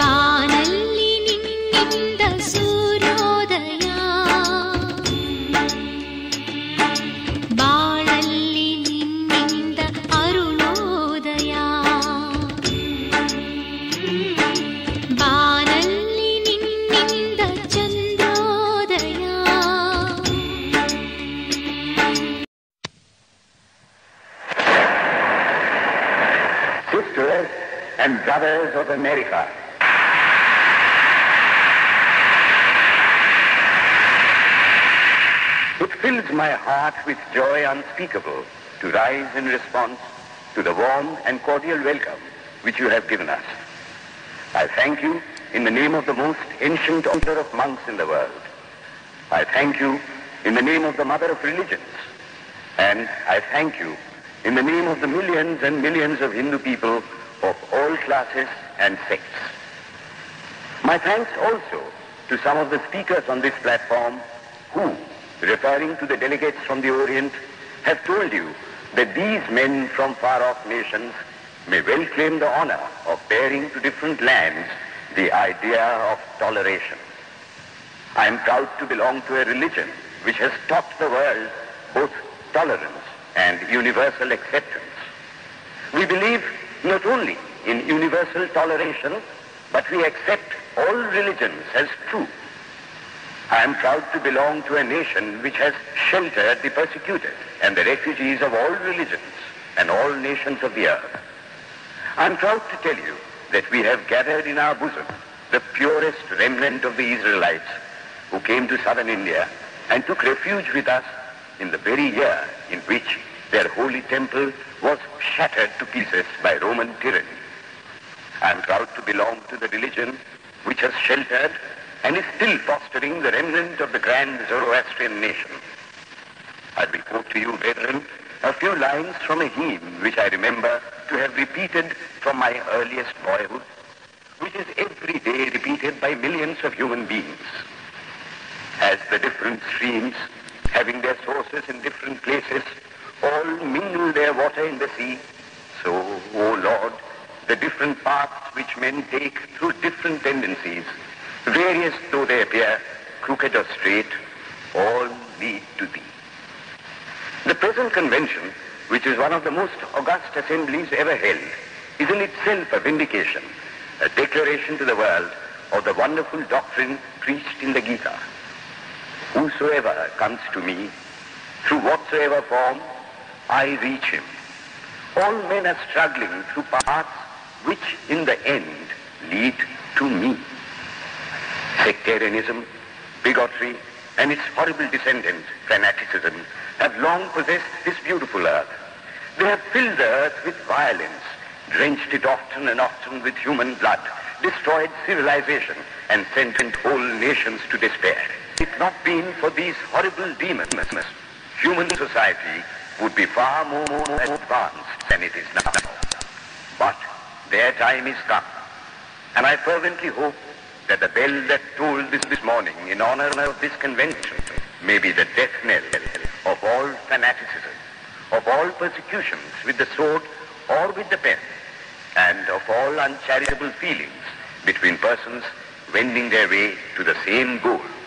ಬಾನಲ್ಲಿ ನಿನ್ನಿಂದ ಸೂರ್ಯೋದಯ, ಬಾಳಲ್ಲಿ ನಿನ್ನಿಂದ ಅರುಣೋದಯ, ಬಾನಲ್ಲಿ ನಿನ್ನಿಂದ ಚಂದ್ರೋದಯ. Sisters and brothers of America, it fills my heart with joy unspeakable to rise in response to the warm and cordial welcome which you have given us. I thank you in the name of the most ancient order of monks in the world. I thank you in the name of the mother of religions. And I thank you in the name of the millions and millions of Hindu people of all classes and sects. My thanks also to some of the speakers on this platform who, referring to the delegates from the Orient, have told you that these men from far-off nations may well claim the honor of bearing to different lands the idea of toleration. I am proud to belong to a religion which has taught the world both tolerance and universal acceptance. We believe not only in universal toleration, but we accept all religions as true. I am proud to belong to a nation which has sheltered the persecuted and the refugees of all religions and all nations of the earth. I am proud to tell you that we have gathered in our bosom the purest remnant of the Israelites who came to southern India and took refuge with us in the very year in which their holy temple was shattered to pieces by Roman tyranny. I am proud to belong to the religion which has sheltered and is still fostering the remnant of the grand Zoroastrian nation. I will quote to you, brethren, a few lines from a hymn which I remember to have repeated from my earliest boyhood, which is every day repeated by millions of human beings. As the different streams, having their sources in different places, all mingle their water in the sea, so, O Lord, the different paths which men take through different tendencies, various though they appear, crooked or straight, all lead to Thee. The present convention, which is one of the most august assemblies ever held, is in itself a vindication, a declaration to the world of the wonderful doctrine preached in the Gita. Whosoever comes to me, through whatsoever form, I reach him. All men are struggling through paths which in the end lead to me. Sectarianism, bigotry, and its horrible descendant, fanaticism, have long possessed this beautiful earth. They have filled the earth with violence, drenched it often and often with human blood, destroyed civilization, and sent whole nations to despair. If it not been for these horrible demons, human society would be far more advanced than it is now. But their time is come, and I fervently hope that the bell that tolled this morning in honor of this convention may be the death knell of all fanaticism, of all persecutions with the sword or with the pen, and of all uncharitable feelings between persons wending their way to the same goal.